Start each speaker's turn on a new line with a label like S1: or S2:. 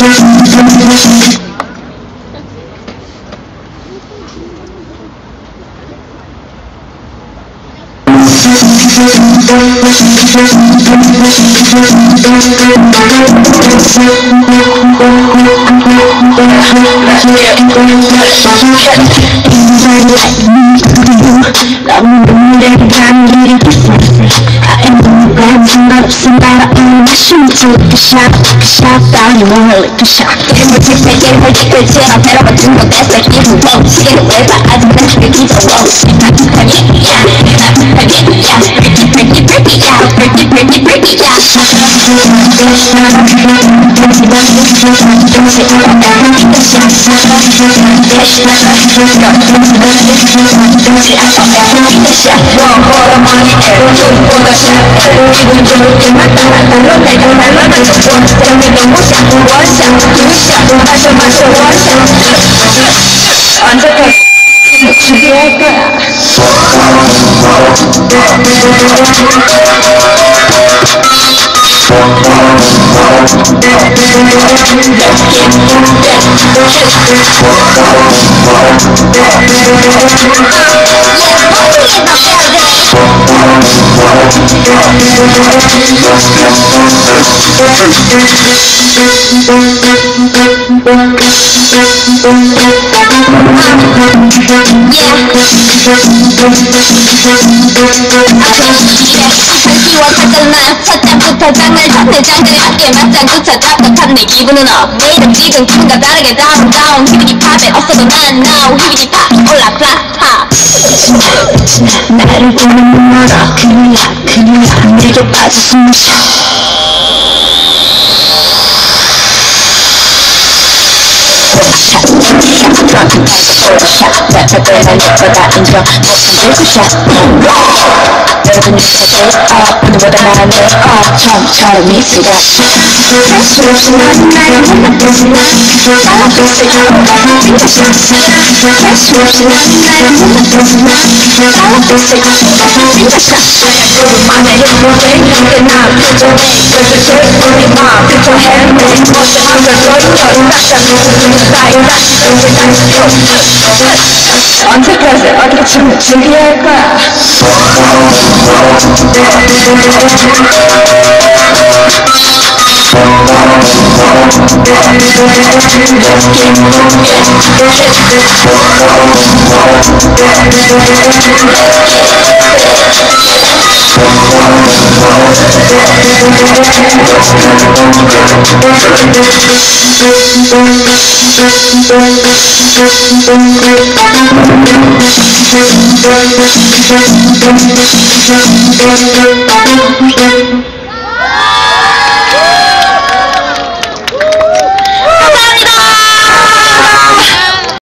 S1: 너무 눈물에 가는 길이 아무 상관없음 바라보는 숨을 lick a shot, down you wanna lick a shot. Get him 뒤처럼 배로받은 건 that's like you won't. 시계를 왜 봐 아직 난 그게 기다려. Break it out. 준비할 거야. 첫장부터 장을 쳤네 장들이 맞게 맞장구쳐 답답한 내 기분은 내일은 지금 기분과 다르게 다운 히비디 팝에 없어도 난 now 히비디 팝 올라 플라파 나를 보는 눈으로 그냥 내게 빠져 숨을 쉬어 랩을 날려보다 인정 못한 샷 여러분 take up 오늘보다 나는 up 처음처럼 미스가 할수 없이 난 나를 못만들지 나 달라붙을 거야 진짜 샷 할수 없이 난 나를 못만들지 나 달라붙을 거야 진짜 샷 맘에 힘들게 나 표정에 그렇게 우리 맘 표정해 멋진 한걸 돌려 언제까지 어떻게 춤을 준비할 거야